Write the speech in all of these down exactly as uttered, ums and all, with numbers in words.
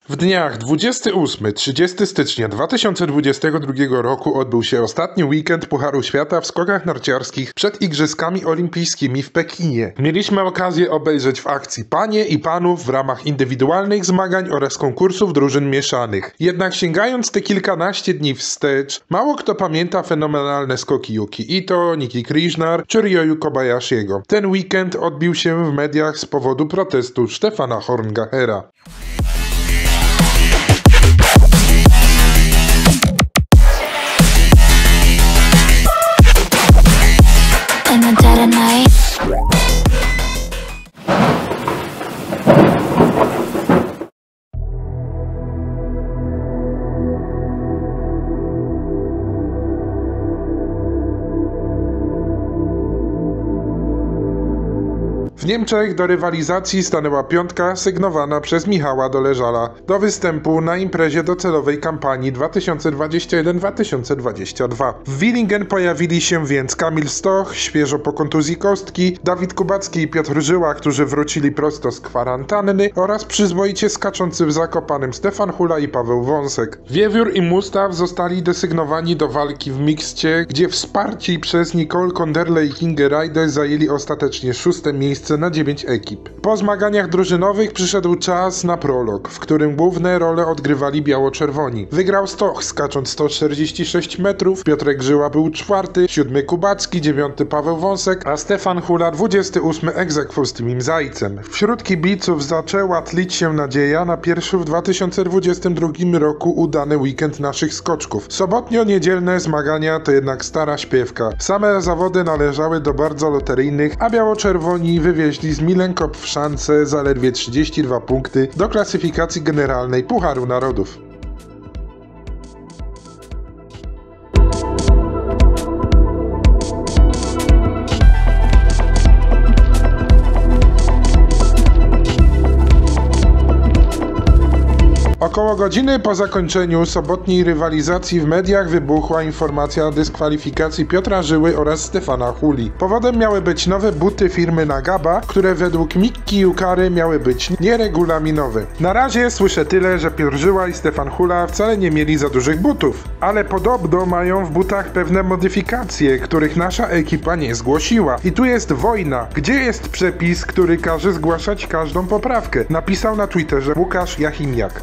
W dniach dwudziestego ósmego do trzydziestego stycznia dwa tysiące dwudziestego drugiego roku odbył się ostatni weekend Pucharu Świata w skokach narciarskich przed Igrzyskami Olimpijskimi w Pekinie. Mieliśmy okazję obejrzeć w akcji panie i panów w ramach indywidualnych zmagań oraz konkursów drużyn mieszanych. Jednak sięgając te kilkanaście dni wstecz, mało kto pamięta fenomenalne skoki Yuki Ito, Niki Krishnar czy Ryoyu Kobayashiego. Ten weekend odbił się w mediach z powodu protestu Stefana Horngachera. W Niemczech do rywalizacji stanęła piątka sygnowana przez Michała Doleżala do występu na imprezie docelowej kampanii dwa tysiące dwudziesty pierwszy do dwa tysiące dwudziestego drugiego. W Willingen pojawili się więc Kamil Stoch, świeżo po kontuzji kostki, Dawid Kubacki i Piotr Żyła, którzy wrócili prosto z kwarantanny, oraz przyzwoicie skaczący w Zakopanem Stefan Hula i Paweł Wąsek. Wiewiór i Mustaw zostali desygnowani do walki w mikście, gdzie wsparci przez Nicole Konderle i Kinga Reide zajęli ostatecznie szóste miejsce na dziewięć ekip. Po zmaganiach drużynowych przyszedł czas na prolog, w którym główne role odgrywali biało-czerwoni. Wygrał Stoch, skacząc sto czterdzieści sześć metrów, Piotrek Żyła był czwarty, siódmy Kubacki, dziewiąty Paweł Wąsek, a Stefan Hula dwudziesty ósmy ex aequo z Timim Zajcem. Wśród kibiców zaczęła tlić się nadzieja na pierwszy w dwa tysiące dwudziestym drugim roku udany weekend naszych skoczków. Sobotnio-niedzielne zmagania to jednak stara śpiewka. Same zawody należały do bardzo loteryjnych, a biało-czerwoni wywieźli z Milenkop w szance zaledwie trzydzieści dwa punkty do klasyfikacji generalnej Pucharu Narodów. Około godziny po zakończeniu sobotniej rywalizacji w mediach wybuchła informacja o dyskwalifikacji Piotra Żyły oraz Stefana Huli. Powodem miały być nowe buty firmy Nagaba, które według Mikki Jukary miały być nieregulaminowe. Na razie słyszę tyle, że Piotr Żyła i Stefan Hula wcale nie mieli za dużych butów, ale podobno mają w butach pewne modyfikacje, których nasza ekipa nie zgłosiła. I tu jest wojna. Gdzie jest przepis, który każe zgłaszać każdą poprawkę? Napisał na Twitterze Łukasz Jachimiak.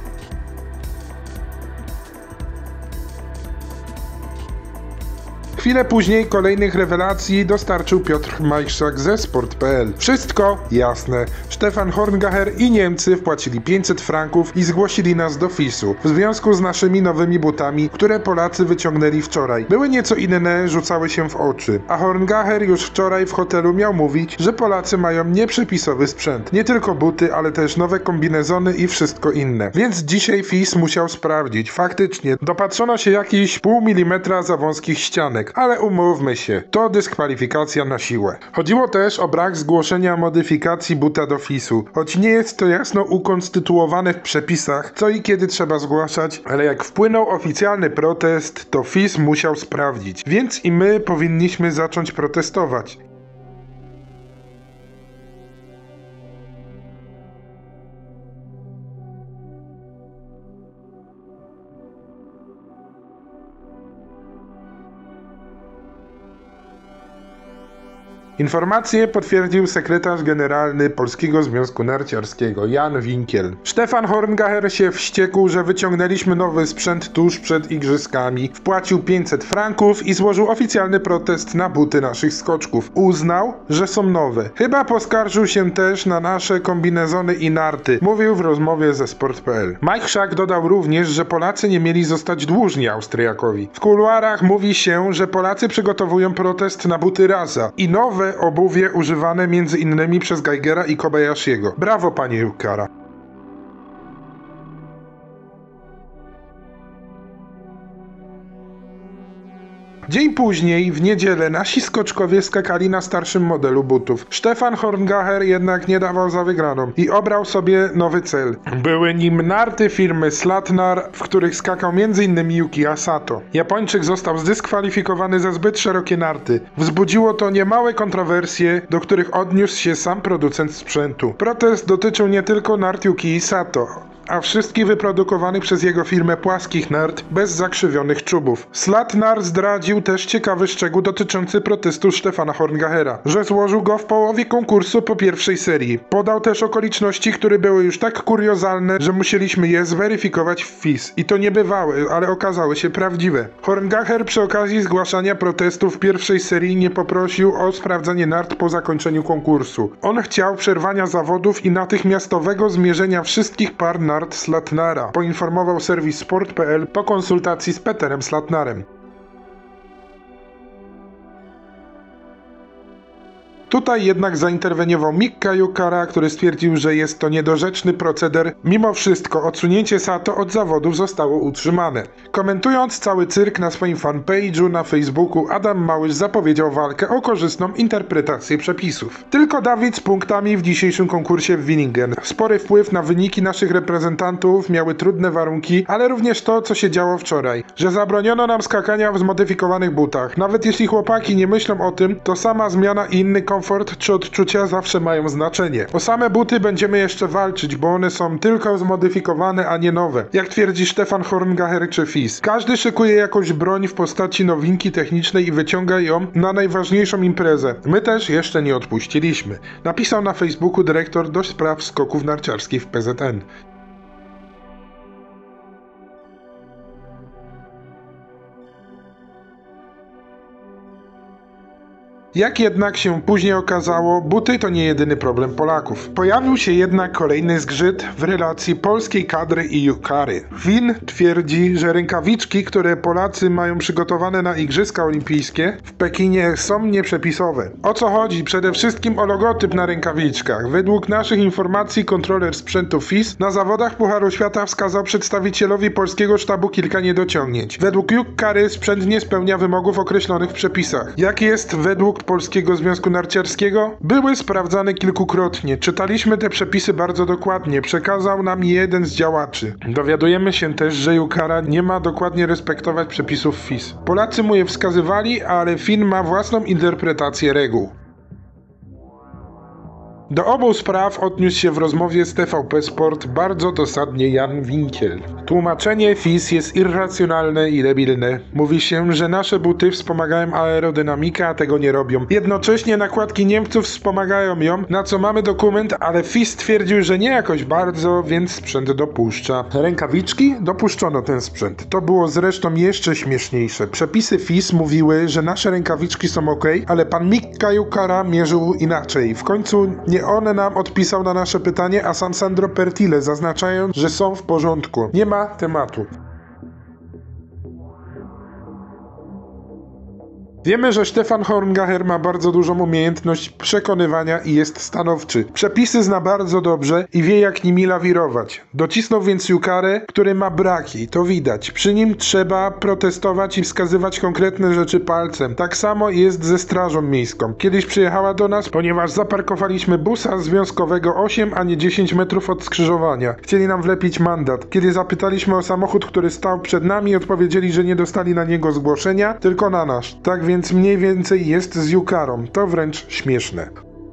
Chwilę później kolejnych rewelacji dostarczył Piotr Majszak ze sport kropka p l. Wszystko jasne. Stefan Horngacher i Niemcy wpłacili pięćset franków i zgłosili nas do fisu w związku z naszymi nowymi butami, które Polacy wyciągnęli wczoraj. Były nieco inne, rzucały się w oczy. A Horngacher już wczoraj w hotelu miał mówić, że Polacy mają nieprzepisowy sprzęt. Nie tylko buty, ale też nowe kombinezony i wszystko inne. Więc dzisiaj fis musiał sprawdzić. Faktycznie dopatrzono się jakiś pół milimetra za wąskich ścianek. Ale umówmy się, to dyskwalifikacja na siłę. Chodziło też o brak zgłoszenia modyfikacji buta do fisu. Choć nie jest to jasno ukonstytuowane w przepisach, co i kiedy trzeba zgłaszać, ale jak wpłynął oficjalny protest, to fis musiał sprawdzić. Więc i my powinniśmy zacząć protestować. Informację potwierdził sekretarz generalny Polskiego Związku Narciarskiego Jan Winkiel. Stefan Horngacher się wściekł, że wyciągnęliśmy nowy sprzęt tuż przed igrzyskami, wpłacił pięćset franków i złożył oficjalny protest na buty naszych skoczków. Uznał, że są nowe. Chyba poskarżył się też na nasze kombinezony i narty, mówił w rozmowie ze sport kropka p l. Majchrzak dodał również, że Polacy nie mieli zostać dłużni Austriakowi. W kuluarach mówi się, że Polacy przygotowują protest na buty Rasa i nowe obuwie używane między innymi przez Geigera i Kobayashiego. Brawo, panie Jukara. Dzień później, w niedzielę, nasi skoczkowie skakali na starszym modelu butów. Stefan Horngacher jednak nie dawał za wygraną i obrał sobie nowy cel. Były nim narty firmy Slatnar, w których skakał między innymi Yukiya Sato. Japończyk został zdyskwalifikowany za zbyt szerokie narty. Wzbudziło to niemałe kontrowersje, do których odniósł się sam producent sprzętu. Protest dotyczył nie tylko nart Yukii Sato, a wszystkich wyprodukowanych przez jego firmę płaskich nart bez zakrzywionych czubów. Slatnar zdradził też ciekawy szczegół dotyczący protestu Stefana Horngachera, że złożył go w połowie konkursu po pierwszej serii. Podał też okoliczności, które były już tak kuriozalne, że musieliśmy je zweryfikować w F I S. I to niebywałe, ale okazały się prawdziwe. Horngacher przy okazji zgłaszania protestów pierwszej serii nie poprosił o sprawdzenie nart po zakończeniu konkursu. On chciał przerwania zawodów i natychmiastowego zmierzenia wszystkich par nart Slatnara, poinformował serwis sport kropka p l po konsultacji z Peterem Slatnarem. Tutaj jednak zainterweniował Mika Yukara, który stwierdził, że jest to niedorzeczny proceder. Mimo wszystko odsunięcie Sato od zawodów zostało utrzymane. Komentując cały cyrk na swoim fanpage'u na Facebooku, Adam Małysz zapowiedział walkę o korzystną interpretację przepisów. Tylko Dawid z punktami w dzisiejszym konkursie w Willingen. Spory wpływ na wyniki naszych reprezentantów miały trudne warunki, ale również to, co się działo wczoraj. Że zabroniono nam skakania w zmodyfikowanych butach. Nawet jeśli chłopaki nie myślą o tym, to sama zmiana i inny komfort Komfort czy odczucia zawsze mają znaczenie. O same buty będziemy jeszcze walczyć, bo one są tylko zmodyfikowane, a nie nowe. Jak twierdzi Stefan Horngacher czy F I S. Każdy szykuje jakąś broń w postaci nowinki technicznej i wyciąga ją na najważniejszą imprezę. My też jeszcze nie odpuściliśmy. Napisał na Facebooku dyrektor do spraw skoków narciarskich w P Z N. Jak jednak się później okazało, buty to nie jedyny problem Polaków. Pojawił się jednak kolejny zgrzyt w relacji polskiej kadry i Yukary. Win twierdzi, że rękawiczki, które Polacy mają przygotowane na Igrzyska Olimpijskie w Pekinie, są nieprzepisowe. O co chodzi? Przede wszystkim o logotyp na rękawiczkach. Według naszych informacji kontroler sprzętu F I S na zawodach Pucharu Świata wskazał przedstawicielowi polskiego sztabu kilka niedociągnięć. Według Yukary sprzęt nie spełnia wymogów określonych w przepisach. Jak jest według Polskiego Związku Narciarskiego? Były sprawdzane kilkukrotnie. Czytaliśmy te przepisy bardzo dokładnie. Przekazał nam jeden z działaczy. Dowiadujemy się też, że Yukara nie ma dokładnie respektować przepisów F I S. Polacy mu je wskazywali, ale Fin ma własną interpretację reguł. Do obu spraw odniósł się w rozmowie z T V P Sport bardzo dosadnie Jan Winkiel. Tłumaczenie F I S jest irracjonalne i debilne. Mówi się, że nasze buty wspomagają aerodynamikę, a tego nie robią. Jednocześnie nakładki Niemców wspomagają ją, na co mamy dokument, ale F I S stwierdził, że nie jakoś bardzo, więc sprzęt dopuszcza. Rękawiczki? Dopuszczono ten sprzęt. To było zresztą jeszcze śmieszniejsze. Przepisy F I S mówiły, że nasze rękawiczki są ok, ale pan Mika Yukara mierzył inaczej. W końcu nie on nam odpisał na nasze pytanie, a sam Sandro Pertile, zaznaczając, że są w porządku. Nie ma tematu. Wiemy, że Stefan Horngacher ma bardzo dużą umiejętność przekonywania i jest stanowczy. Przepisy zna bardzo dobrze i wie, jak nimi lawirować. Docisnął więc Yukarę, który ma braki, to widać. Przy nim trzeba protestować i wskazywać konkretne rzeczy palcem. Tak samo jest ze strażą miejską. Kiedyś przyjechała do nas, ponieważ zaparkowaliśmy busa związkowego osiem, a nie dziesięć metrów od skrzyżowania. Chcieli nam wlepić mandat. Kiedy zapytaliśmy o samochód, który stał przed nami, odpowiedzieli, że nie dostali na niego zgłoszenia, tylko na nasz. Tak więc mniej więcej jest z Yukarą. To wręcz śmieszne.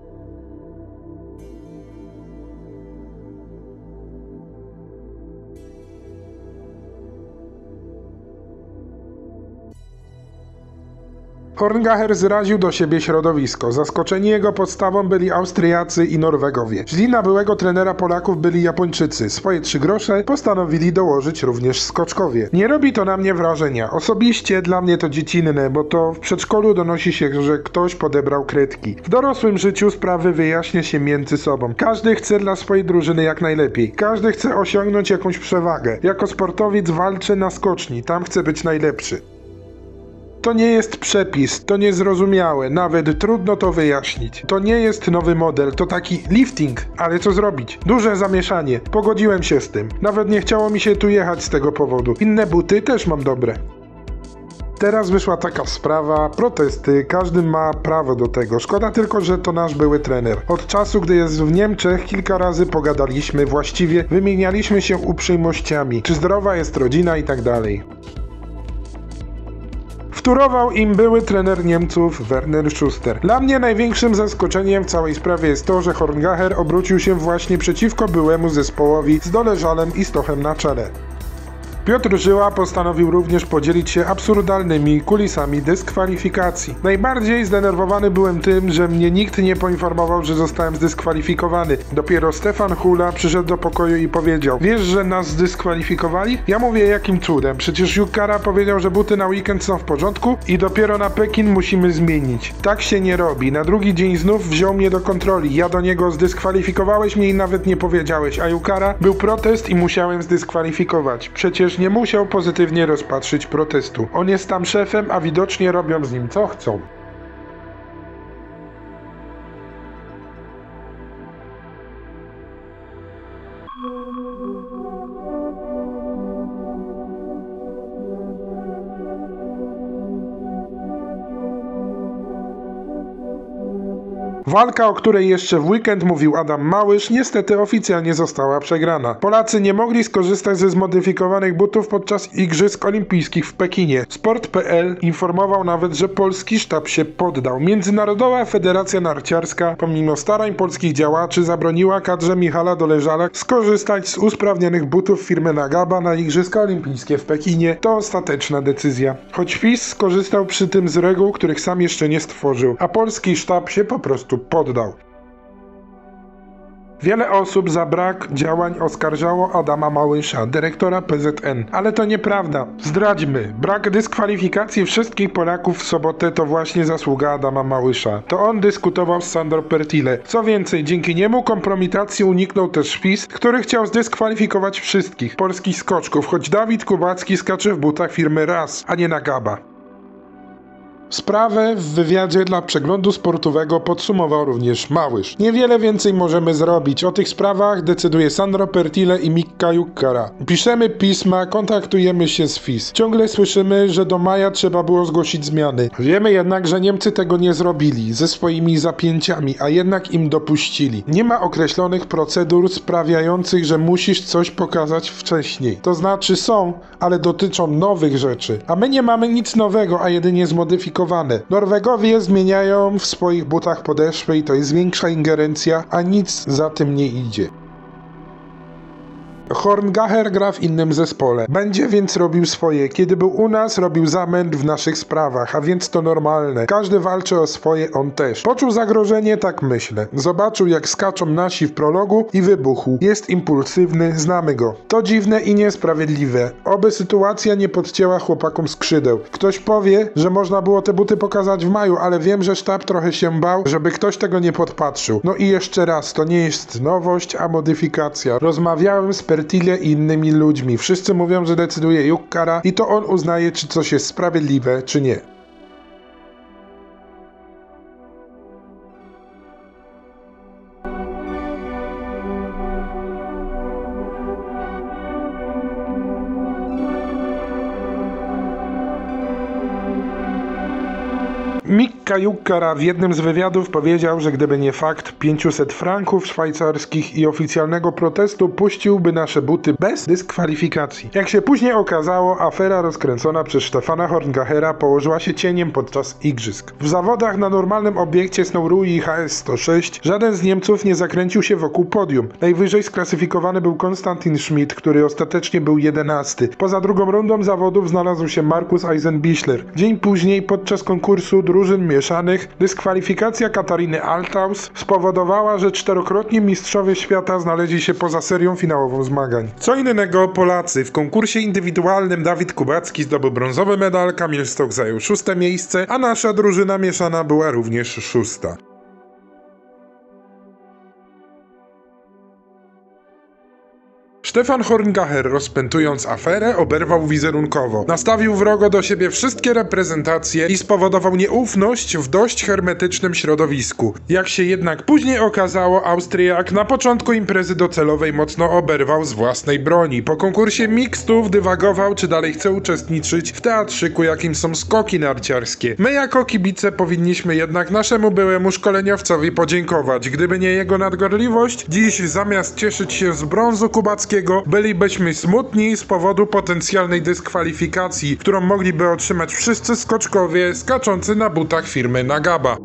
Horngacher zraził do siebie środowisko. Zaskoczeni jego podstawą byli Austriacy i Norwegowie. Źli na byłego trenera Polaków byli Japończycy. Swoje trzy grosze postanowili dołożyć również Skoczkowie. Nie robi to na mnie wrażenia. Osobiście dla mnie to dziecinne, bo to w przedszkolu donosi się, że ktoś podebrał kredki. W dorosłym życiu sprawy wyjaśnia się między sobą. Każdy chce dla swojej drużyny jak najlepiej. Każdy chce osiągnąć jakąś przewagę. Jako sportowiec walczy na skoczni. Tam chce być najlepszy. To nie jest przepis, to niezrozumiałe, nawet trudno to wyjaśnić. To nie jest nowy model, to taki lifting, ale co zrobić? Duże zamieszanie, pogodziłem się z tym. Nawet nie chciało mi się tu jechać z tego powodu. Inne buty też mam dobre. Teraz wyszła taka sprawa, protesty, każdy ma prawo do tego. Szkoda tylko, że to nasz były trener. Od czasu, gdy jest w Niemczech, kilka razy pogadaliśmy, właściwie wymienialiśmy się uprzejmościami, czy zdrowa jest rodzina i tak dalej. W Wtórował im były trener Niemców Werner Schuster. Dla mnie największym zaskoczeniem w całej sprawie jest to, że Horngacher obrócił się właśnie przeciwko byłemu zespołowi z Doleżalem i Stochem na czele. Piotr Żyła postanowił również podzielić się absurdalnymi kulisami dyskwalifikacji. Najbardziej zdenerwowany byłem tym, że mnie nikt nie poinformował, że zostałem zdyskwalifikowany. Dopiero Stefan Hula przyszedł do pokoju i powiedział: wiesz, że nas zdyskwalifikowali? Ja mówię, jakim cudem? Przecież Jukkara powiedział, że buty na weekend są w porządku i dopiero na Pekin musimy zmienić. Tak się nie robi. Na drugi dzień znów wziął mnie do kontroli. Ja do niego: zdyskwalifikowałeś mnie i nawet nie powiedziałeś, a Jukkara: był protest i musiałem zdyskwalifikować. Przecież nie musiał pozytywnie rozpatrzyć protestu. On jest tam szefem, a widocznie robią z nim co chcą. Walka, o której jeszcze w weekend mówił Adam Małysz, niestety oficjalnie została przegrana. Polacy nie mogli skorzystać ze zmodyfikowanych butów podczas Igrzysk Olimpijskich w Pekinie. Sport kropka p l informował nawet, że polski sztab się poddał. Międzynarodowa Federacja Narciarska, pomimo starań polskich działaczy, zabroniła kadrze Michala Doleżala skorzystać z usprawnionych butów firmy Nagaba na Igrzyska Olimpijskie w Pekinie. To ostateczna decyzja. Choć F I S skorzystał przy tym z reguł, których sam jeszcze nie stworzył, a polski sztab się po prostu poddał. Wiele osób za brak działań oskarżało Adama Małysza, dyrektora P Z N. Ale to nieprawda. Zdradźmy. Brak dyskwalifikacji wszystkich Polaków w sobotę to właśnie zasługa Adama Małysza. To on dyskutował z Sandro Pertile. Co więcej, dzięki niemu kompromitacji uniknął też F I S, który chciał zdyskwalifikować wszystkich polskich skoczków, choć Dawid Kubacki skacze w butach firmy Raz, a nie Nagaba. Sprawę w wywiadzie dla Przeglądu Sportowego podsumował również Małysz. Niewiele więcej możemy zrobić. O tych sprawach decyduje Sandro Pertile i Mika Jukkara. Piszemy pisma, kontaktujemy się z F I S. Ciągle słyszymy, że do maja trzeba było zgłosić zmiany. Wiemy jednak, że Niemcy tego nie zrobili ze swoimi zapięciami, a jednak im dopuścili. Nie ma określonych procedur sprawiających, że musisz coś pokazać wcześniej. To znaczy są, ale dotyczą nowych rzeczy. A my nie mamy nic nowego, a jedynie zmodyfikowane. Norwegowie zmieniają w swoich butach podeszwy i to jest większa ingerencja, a nic za tym nie idzie. Horngacher gra w innym zespole. Będzie więc robił swoje. Kiedy był u nas, robił zamęt w naszych sprawach, a więc to normalne. Każdy walczy o swoje, on też. Poczuł zagrożenie, tak myślę. Zobaczył, jak skaczą nasi w prologu i wybuchł. Jest impulsywny, znamy go. To dziwne i niesprawiedliwe. Oby sytuacja nie podcięła chłopakom skrzydeł. Ktoś powie, że można było te buty pokazać w maju, ale wiem, że sztab trochę się bał, żeby ktoś tego nie podpatrzył. No i jeszcze raz, to nie jest nowość, a modyfikacja. Rozmawiałem z Pertile i innymi ludźmi. Wszyscy mówią, że decyduje Jukkara i to on uznaje, czy coś jest sprawiedliwe, czy nie. Mika Jukkara w jednym z wywiadów powiedział, że gdyby nie fakt pięciuset franków szwajcarskich i oficjalnego protestu, puściłby nasze buty bez dyskwalifikacji. Jak się później okazało, afera rozkręcona przez Stefana Horngachera położyła się cieniem podczas igrzysk. W zawodach na normalnym obiekcie Snowrui H S sto sześć żaden z Niemców nie zakręcił się wokół podium. Najwyżej sklasyfikowany był Konstantin Schmidt, który ostatecznie był jedenasty. Poza drugą rundą zawodów znalazł się Markus Eisenbichler. Dzień później podczas konkursu drużyn mieszanych dyskwalifikacja Katariny Althaus spowodowała, że czterokrotni mistrzowie świata znaleźli się poza serią finałową zmagań. Co innego Polacy. W konkursie indywidualnym Dawid Kubacki zdobył brązowy medal, Kamil Stok zajął szóste miejsce, a nasza drużyna mieszana była również szósta. Stefan Horngacher, rozpętując aferę, oberwał wizerunkowo. Nastawił wrogo do siebie wszystkie reprezentacje i spowodował nieufność w dość hermetycznym środowisku. Jak się jednak później okazało, Austriak na początku imprezy docelowej mocno oberwał z własnej broni. Po konkursie mixtów dywagował, czy dalej chce uczestniczyć w teatrzyku, jakim są skoki narciarskie. My jako kibice powinniśmy jednak naszemu byłemu szkoleniowcowi podziękować. Gdyby nie jego nadgorliwość, dziś zamiast cieszyć się z brązu kubackiego, Sędziego, bylibyśmy smutni z powodu potencjalnej dyskwalifikacji, którą mogliby otrzymać wszyscy skoczkowie skaczący na butach firmy Nagaba.